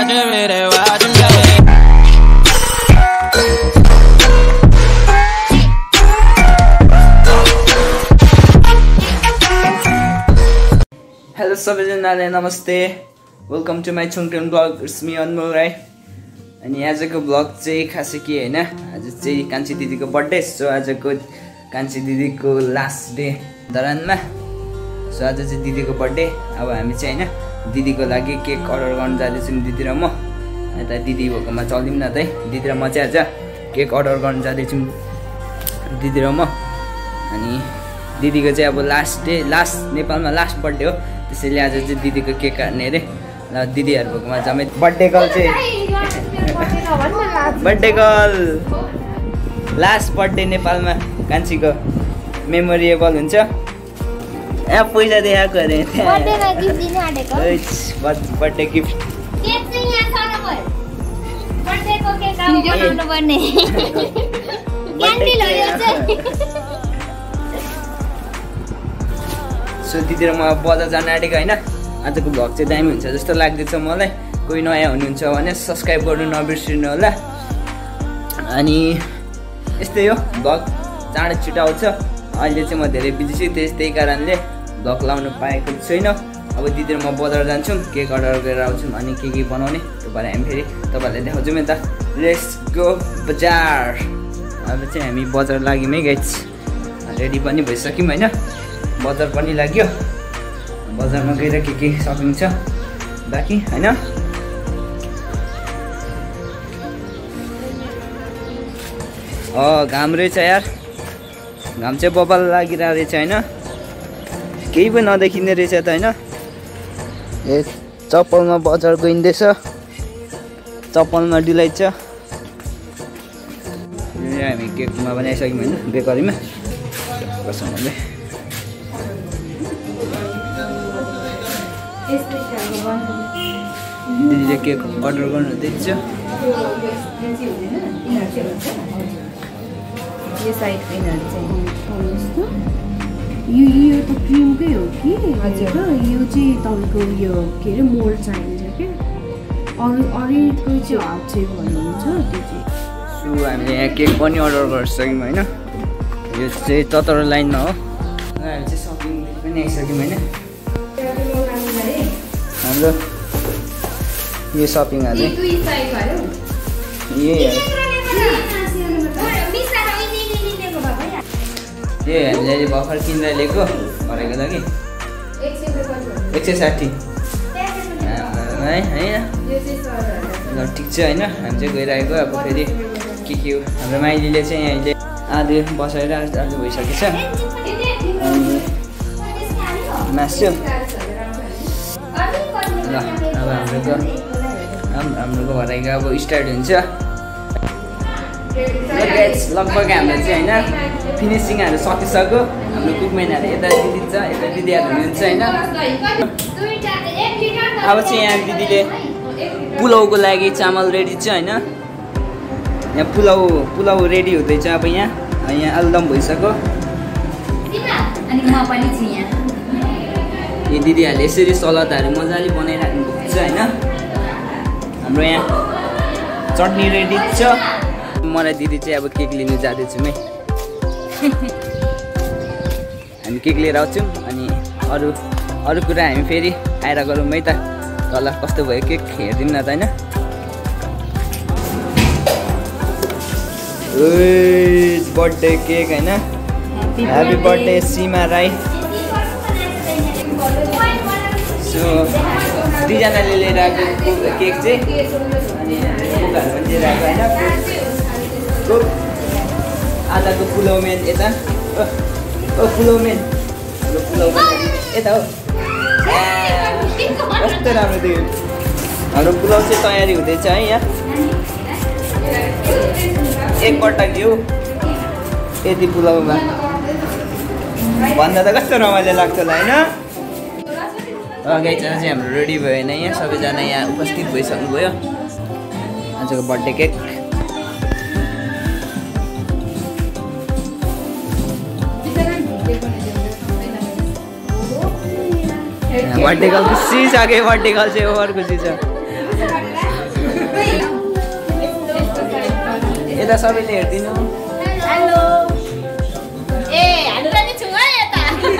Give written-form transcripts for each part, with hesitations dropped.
Hello सबैजनालाई नमस्ते, welcome to my छोङटेन vlog. It's me Anmol Rai. अनि आजको ब्लग चाहिँ खासै के हैन, आज चाहिँ कान्छी दिदीको बर्थडे। सो आजको कान्छी दिदीको लास्ट डे धरानमा। सो आज चाहिँ दिदीको बर्थडे। अब हामी चाहिँ हैन दिदीको लागि केक अर्डर गर्न जाँदैछौँ दिदी र म। यता दिदी भएकोमा चल्दिउँ न त है। दिदी र म चाहिँ आज केक अर्डर गर्न जाँदैछौँ दिदी र म। अनि दिदीको चाहिँ अब लास्ट डे, लास्ट नेपालमा लास्ट बर्थडे हो, त्यसैले आज चाहिँ दिदीको केक काट्ने अरे। ल दिदीहरुकोमा जम्मै बर्थडे गर्ल चाहिँ बर्थडे गर्ल लास्ट बर्थडे नेपालमा कान्छीको मेमोरेबल हुन्छ। ए पैसा देखाएको अरे बर्थडेमा गिफ्ट दिन आडेको। बर्थडे गिफ्ट केक चाहिँ यहाँ छ न भयो। बर्थडेको केक अब बनाउनु पर्ने क्यान्डल हो यो चाहिँ। सो दिदी र म बजार जान आँटेको हैन। आजको भ्लग चाहिँ दामी हुन्छ जस्तो लाग्दैछ मलाई। कोही नयाँ हुनुहुन्छ भने सब्स्क्राइब गर्नु नबिर्सिनु होला। अनि यस्तै हो, भ्लग चाँडै छिटो आउँछ। अहिले चाहिँ म धेरै बिजी छु, त्यही कारणले भ्लग लाउनु पाएको छैन। अब दिदी र म बजार जान्छौँ, केक अर्डर गरेर आउँछौँ अनि के बनाउने त्यो भएर हामी फेरि तपाईँहरूलाई देखाउँछौँ नि त। लेट्स गो बजार। अब चाहिँ हामी बजार लाग्यौँ है गाइस। रेडी पनि भइसक्यौँ हैन, बजार पनि लाग्यो। बजारमा गएर के सपिङ छ बाँकी हैन। घाम रहेछ यार, घाम चाहिँ बबाल लागिरहेको रहेछ हैन। केही पनि नदेखिने रहेछ त हैन। ए चप्पलमा बजार गइँदैछ, चप्पलमा डिलाइट छ। हामी केकमा बनाइसक्यौँ हैन बेकरीमा। कसम भन्दै दिदीले केक अर्डर गर्नु हुँदैछ। यो त क्रिमकै हो कि हजुर। यो चाहिँ तपाईँको यो के अरे मोल्ड चाहिन्छ क्या। अरूको चाहिँ हाफ चाहिँ भन्नुहुन्छ त्यो चाहिँ। सो हामीले यहाँ केक पनि अर्डर गरिसक्यौँ होइन। यो चाहिँ 17 लाइनमा हो। हामी चाहिँ सपिङ पनि आइसक्यौँ होइन। हाम्रो यो सपिङ हाल्यो यही हामीले अहिले भर्खर किनेर ल्याएको घरको लागि 160 है होइन। ल ठिक छ होइन, हामी चाहिँ गइरहेको। अब फेरि के हो, हाम्रो माइलीले चाहिँ अहिले आधी बसेर आज भइसकेछ। अनि मासु ल अब हाम्रो घरको अब स्टार्ट हुन्छ। लगभग हाम्रो चाहिँ होइन फिनिसिङहरू सकिसक्यो। हाम्रो कुकमेनहरू यता दिदी छ, यता दिदीहरू हुनुहुन्छ होइन। अब चाहिँ यहाँ दिदीले पुलाउको लागि चामल रेडी छ होइन। यहाँ पुलाउ रेडी हुँदैछ। अब यहाँ आलुदम भइसक्यो। यो दिदीहरूले यसरी सलादहरू मजाले बनाइराख्नु भएको छ होइन। हाम्रो यहाँ चटनी रेडी छ। मलाई दिदी चाहिँ अब केक लिनु जाँदैछौँ है। हामी केक लिएर आउँछौँ अनि अरू कुरा हामी फेरि आएर गरौँ है त। तल कस्तो भयो केक हेरिदिउँ न त होइन। बर्थडे केक होइन। Happy birthday Seema Rai. So दुईजनाले लिएर आएको केक चाहिँ अनि कोकाहरू पनि लिएर आएको होइन। आधाको पुलाउमेन यता पुलाउमेन यता हो। कस्तो राम्रो थियो। हाम्रो पुलाउ चाहिँ तयारी हुँदैछ है यहाँ। एकपल्ट घिउ यति पुलाउमा भन्दा त कस्तो रमाइलो लाग्छ होला होइन। गाइजहरू चाहिँ हाम्रो रेडी भयो होइन। यहाँ सबैजना यहाँ उपस्थित भइसक्नुभयो। आजको बर्थडे केक बर्थडे गर्ल खुसी छ कि बर्थडे गर्ल चाहिँ ओभर खुसी छ। यता सबैले हेर्दिनु हेलो ए हामी पनि छु है यता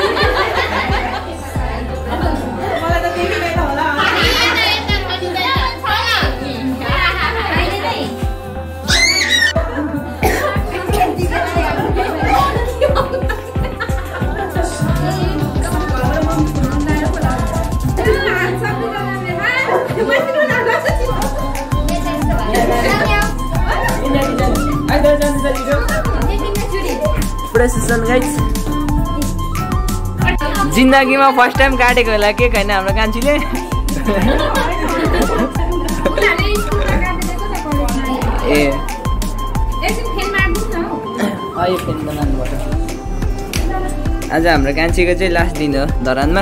मलाई त देखिदैन होला प्रेसिसन गाइस जिन्दगीमा फर्स्ट टाइम काटेको होला के हैन हाम्रो कान्छीले ए एकछिन फेन मार्नु न आयो फेन बनाउनु पर्छ आज हाम्रो कान्छीको चाहिँ लास्ट दिन हो धरानमा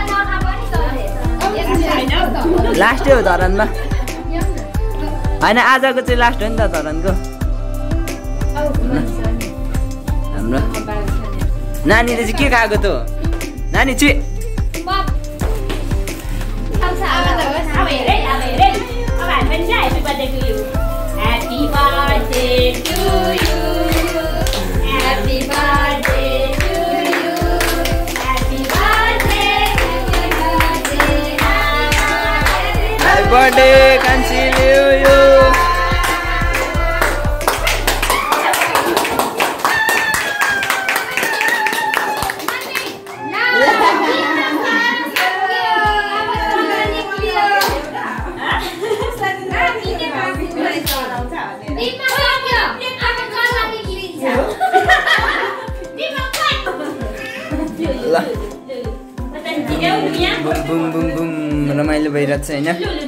लास्ट हो धरानमा हैन आजको चाहिँ लास्ट हो नि त धरानको हाम्रो नानीले चाहिँ के खाएको त नानी चाहिँ Happy birthday, Kanchi Liu. Bum bum bum रमाइलो भइरहेछ हैन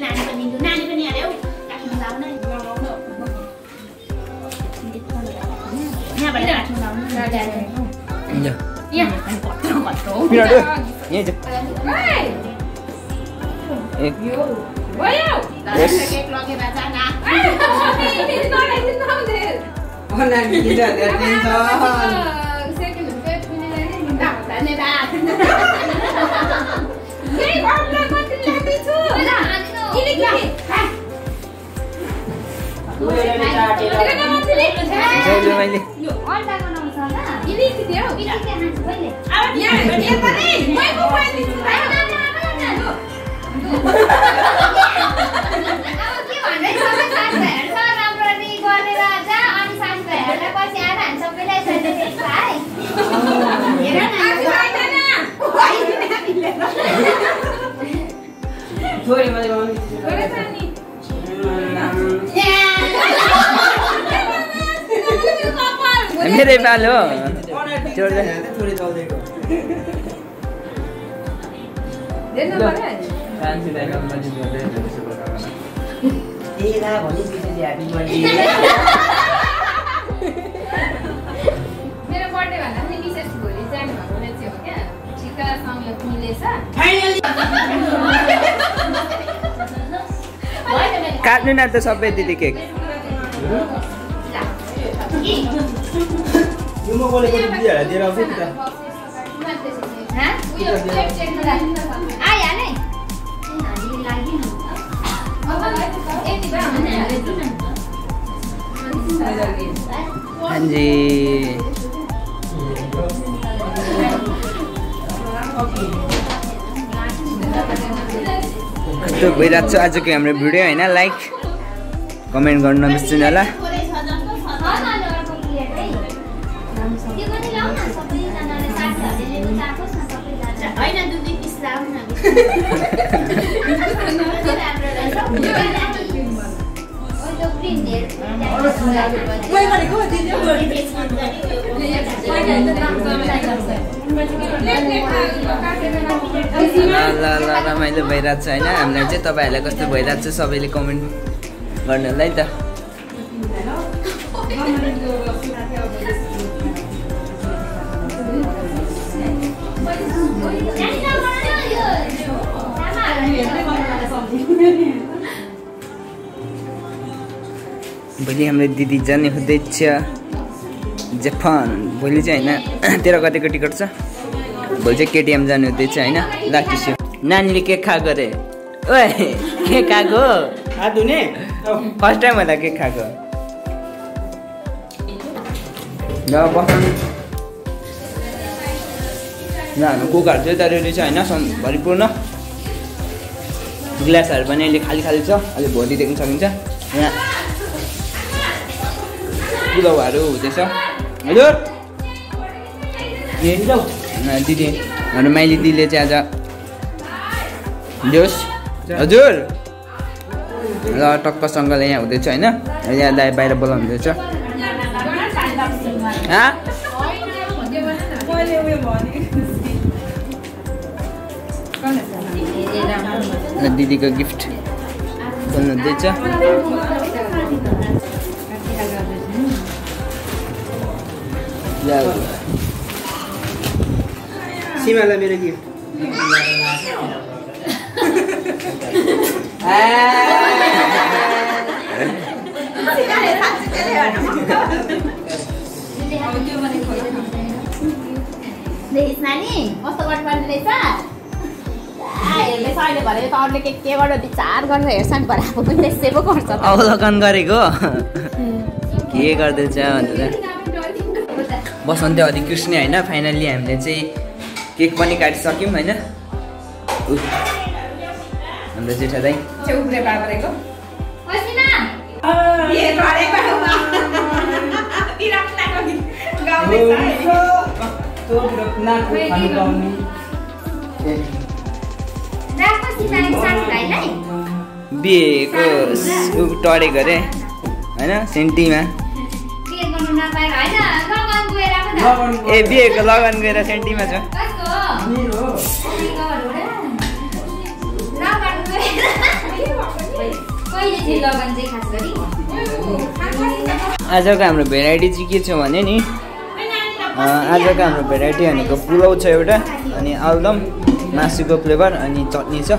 मेरै पाल हो मेरो बर्थडे भन्दा पनि विशेष भोलि चाहिँ भगवानले चाहिँ हो क्या ठिका संयोग मिलेछ काट्नु न त सबै दिदी केक यो म बोलेको दिदीहरुलाई दिएर आउँछु नि त ह यो चेक गर्दा आइहाले हामी लागि न अब यति भए भने हाले दिनु हांजी कस्तो भइरहेको छ आजको हाम्रो भिडियो हैन लाइक कमेन्ट गर्न नबिर्सिनु होला रमाइलो भइरहेको छ हैन हामीलाई चाहिँ तपाईहरुलाई कस्तो भइरहेको छ सबैले कमेन्ट गर्नु होला है त भोलि हाम्रो दिदी जाने हुँदैछ जापान भोलि चाहिँ हैन 13 गतेको टिकट छ भोलि चाहिँ केटीएम जानु हुँदैछ हैन लास्ट नानीले के खाएको रे ओए के खाएको हात धुने फर्स्ट टाइम होला केक खाएको ल बस्नु ल हाम्रो कुकहरू चाहिँ त रेडी छ होइन भरिपूर्ण ग्लासहरू पनि अहिले खाली खाली छ अहिले भोलि देख्न सकिन्छ यहाँ पुलाउहरू हुँदैछ हजुर दिदी हाम्रो माइली दिदीले चाहिँ आज दियोस् हजुर ल टक्कसँगले यहाँ हुँदैछ होइन यहाँ दाइ बाहिर बोलाउनु हुँदैछ दिदीको गिफ्ट बोल्नु हुँदैछ सीमालाई मेरो गिफ्ट नानी कस्तो गर्नुपर्ने रहेछ हेर्ने भने त अरूले के केबाट विचार गरेर हेर्छन् भराएको पनि त्यसै पो गर्छ अवलोकन गरेको के गर्दैछ भनेर बसन्ती अधिक कृष्ण होइन फाइनल्ली हामीले चाहिँ केक पनि काटिसक्यौँ होइन हाम्रो जेठा दाइ बिहेको टरेको अरे होइन सेन्टीमा ए बिहेको लगन गएर सेन्टीमा छ आजको हाम्रो भेराइटी चाहिँ के छ भने नि आजको हाम्रो भेराइटी भनेको पुलाउ छ एउटा अनि आलुदम मासुको फ्लेभर अनि चटनी छ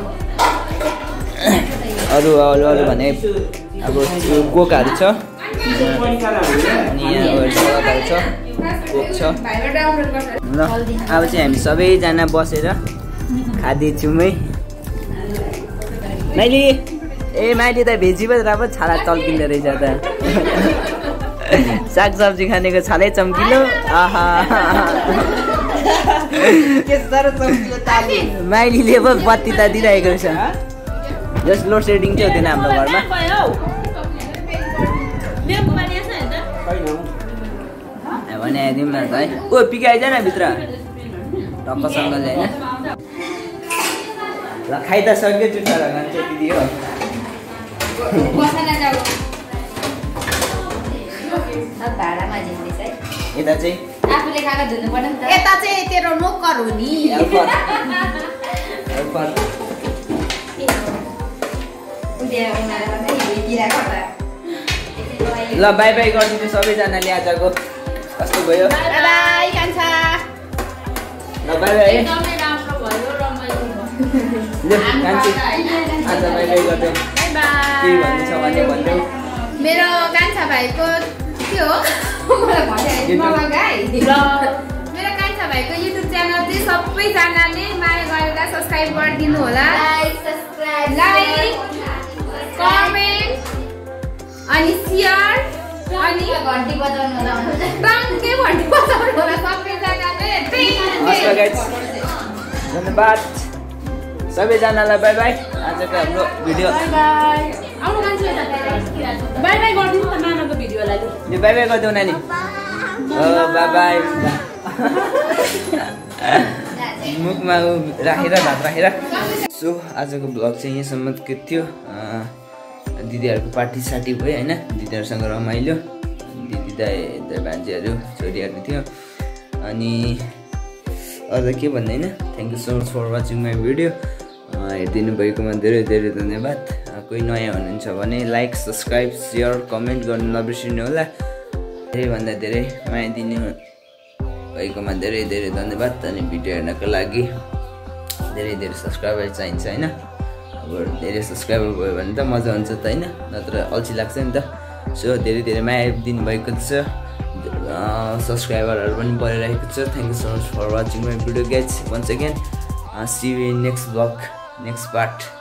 अरू अरू अरू भने अब कोकहरू छ अनि यहाँ सलादहरू छ कोक छ ल अब चाहिँ हामी सबैजना बसेर खाँदैछौँ है माइली ए माइली त भेजिबल राम्रो छाला चल्किँदो रहेछ त सागसब्जी खानेको छालै चम्किलो आहा माइलीले पो बत्ती त दिइरहेको रहेछ जस्ट लोड सेडिङ चाहिँ हुँदैन हाम्रो घरमा भने आइदिउँ न त है ओ पिके आइज न भित्र टक्कसँगले होइन ल खाइ त सक्यो जुठा लगान्छ दिदी हो यता चाहिँ आफूले खाएको धुनु पर्छ नि त यता चाहिँ तेरो नोकर हो नि ल बाई बाई गरिदिनु सबैजनाले आजको कस्तो भयो बाई कान्छा ल बाई बाई ल कान्छी आज बाई बाई गर्दै के भन्नु छ भने भन्देऊ मेरो कान्छा भाइको के हो मेरो कान्छा भाइको युट्युब च्यानल चाहिँ सबैजनाले माया गरेर सब्सक्राइब गरिदिनु होला लाइक कमेन्ट अनि सेयर अनि घन्टी बजाउनु होला के घन्टी बजाउनु होला सबैजनाले धन्यवाद सबैजनालाई बाई बाई आजको हाम्रो भिडियो बाई बाई गरिदिनु त नानाको भिडियोलाई यो बाई बाई गरिदेऊ नानी बाई बाई मुखमा राखेर भात राखेर सो आजको भ्लग चाहिँ यहाँसम्मको थियो दिदीहरूको पार्टी साटी भयो होइन दिदीहरूसँग रमाइलो दिदी दाइ भान्जीहरू छोरीहरू थियो अनि अरू के भन्ने होइन thank you so much for watching my video हेरिदिनु भएकोमा धेरै धेरै धन्यवाद कोही नयाँ हुनुहुन्छ भने लाइक सब्सक्राइब सेयर कमेन्ट गर्नु नबिर्सिनु होला धेरैभन्दा धेरै माया दिनु भएकोमा धेरै धेरै धन्यवाद अनि भिडियो हेर्नको लागि धेरै धेरै सब्सक्राइबर चाहिन्छ होइन अब धेरै सब्सक्राइबर भयो भने त मजा हुन्छ त होइन नत्र अल्छी लाग्छ नि त सो धेरै धेरै माया दिनुभएको छ सब्सक्राइबरहरू पनि बढिरहेको छ thank you so much for watching my video guys once again see you in next vlog next part